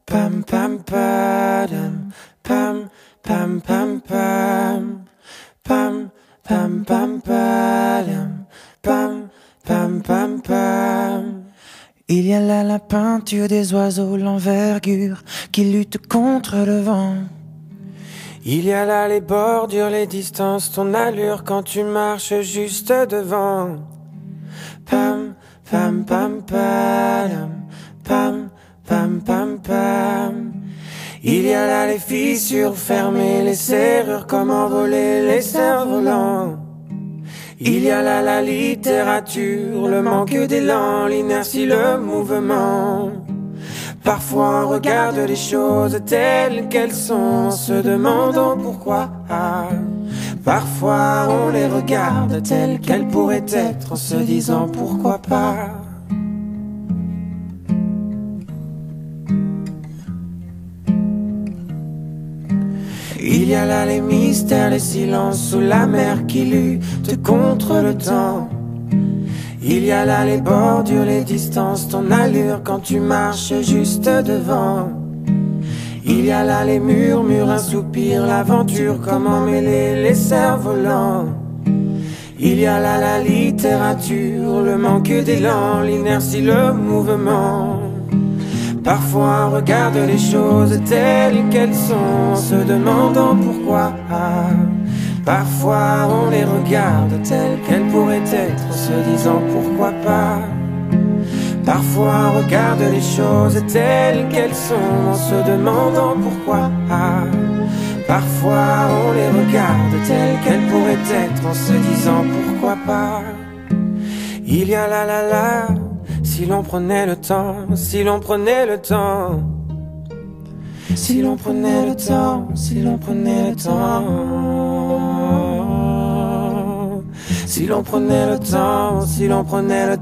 Pam pam padam, pam pam pam pam, pam pam pam padam, pam pam pam pam. Il y a là la peinture des oiseaux, l'envergure qui lutte contre le vent. Il y a là les bordures, les distances, ton allure quand tu marches juste devant. Pam pam pam padam, pam pam pam pam. Il y a là les fissures fermées, les serrures, comment voler les cerfs-volants. Il y a là la littérature, le manque d'élan, l'inertie, le mouvement. Parfois on regarde les choses telles qu'elles sont, en se demandant pourquoi. Parfois on les regarde telles qu'elles pourraient être, en se disant pourquoi pas. Il y a là les mystères, les silences sous la mer qui luttent contre le temps. Il y a là les bordures, les distances, ton allure quand tu marches juste devant. Il y a là les murmures, un soupir, l'aventure, comment mêler les cerfs-volants. Il y a là la littérature, le manque d'élan, l'inertie, le mouvement. Parfois on regarde les choses telles qu'elles sont, en se demandant pourquoi. Parfois on les regarde telles qu'elles pourraient être, en se disant pourquoi pas. Parfois on regarde les choses telles qu'elles sont, en se demandant pourquoi. Parfois on les regarde telles qu'elles pourraient être, en se disant pourquoi pas. Il y a la, si l'on prenait le temps, si l'on prenait le temps. Si l'on prenait le temps, si l'on prenait le temps. Si l'on prenait le temps, si l'on prenait le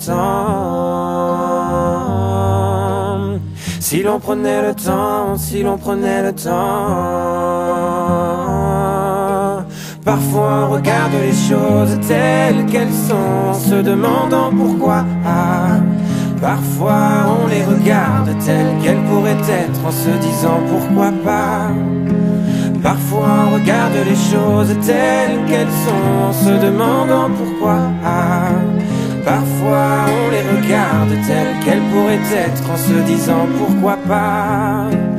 temps. Si l'on prenait le temps, si l'on prenait le temps. Parfois on regarde les choses telles qu'elles sont, en se demandant pourquoi. Parfois on les regarde telles qu'elles pourraient être, en se disant pourquoi pas. Parfois on regarde les choses telles qu'elles sont, en se demandant pourquoi. Parfois on les regarde telles qu'elles pourraient être, en se disant pourquoi pas.